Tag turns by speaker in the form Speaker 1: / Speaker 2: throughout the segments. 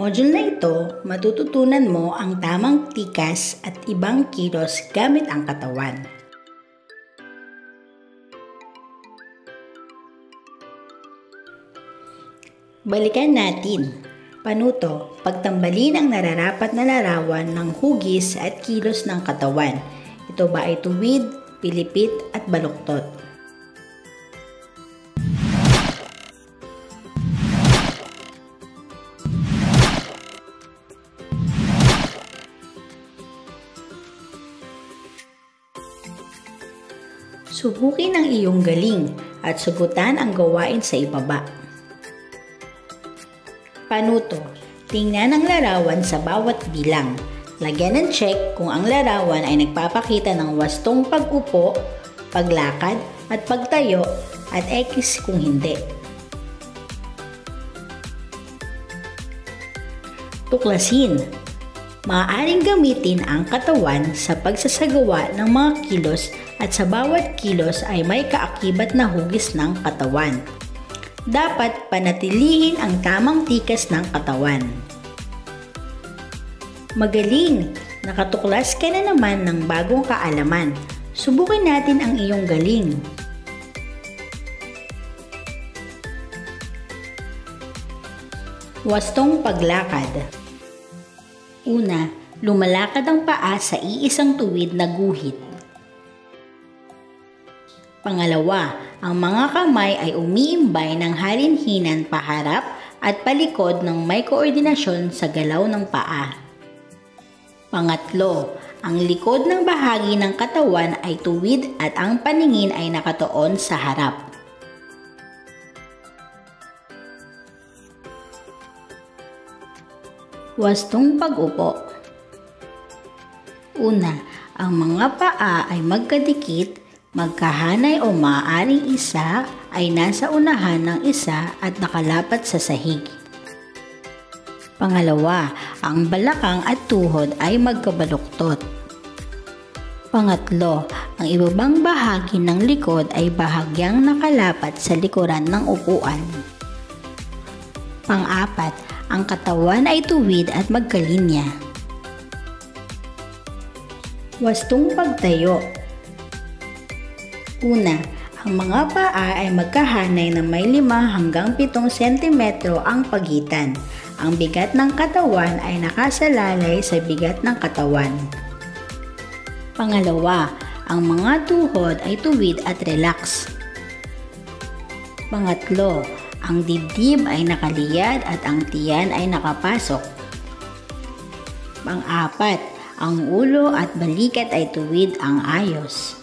Speaker 1: module na ito, matututunan mo ang tamang tikas at ibang kilos gamit ang katawan. Balikan natin. Panuto, pagtambalin ang nararapat na larawan ng hugis at kilos ng katawan. Ito ba ay tuwid, pilipit at baluktot? Subukin ang iyong galing at sugutan ang gawain sa ibaba. Panuto, tingnan ang larawan sa bawat bilang. Lagyan ng check kung ang larawan ay nagpapakita ng wastong pag-upo, paglakad at pagtayo at X kung hindi. Tuklasin. Maaaring gamitin ang katawan sa pagsasagawa ng mga kilos at sa bawat kilos ay may kaakibat na hugis ng katawan. Dapat panatilihin ang tamang tikas ng katawan. Magaling! Nakatuklas ka na naman ng bagong kaalaman. Subukin natin ang iyong galing. Wastong paglakad. Una, lumalakad ang paa sa iisang tuwid na guhit. Pangalawa, ang mga kamay ay umiimbay ng halinhinan paharap at palikod ng may koordinasyon sa galaw ng paa. Pangatlo, ang likod ng bahagi ng katawan ay tuwid at ang paningin ay nakatuon sa harap. Wastong pag-upo. Una, ang mga paa ay magkadikit, magkahanay o maaaring isa ay nasa unahan ng isa at nakalapat sa sahig. Pangalawa, ang balakang at tuhod ay magkabaluktot. Pangatlo, ang ibabang bahagi ng likod ay bahagyang nakalapat sa likuran ng upuan. Pang-apat, ang katawan ay tuwid at magkalinya. Wastong pagtayo. Una, ang mga paa ay magkahanay na may 5 hanggang 7 cm ang pagitan. Ang bigat ng katawan ay nakasalalay sa bigat ng katawan. Pangalawa, ang mga tuhod ay tuwid at relax. Pangatlo, ang dibdib ay nakaliyad at ang tiyan ay nakapasok. Pang-apat, ang ulo at balikat ay tuwid ang ayos.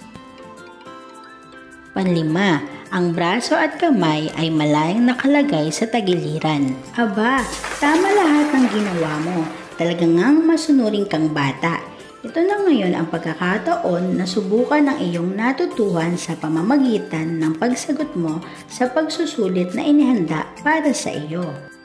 Speaker 1: Panlima, ang braso at kamay ay malayang nakalagay sa tagiliran. Aba, tama lahat ng ginawa mo. Talaga ngang masunurin kang bata. Ito na ngayon ang pagkakataon na subukan ang iyong natutuhan sa pamamagitan ng pagsagot mo sa pagsusulit na inihanda para sa iyo.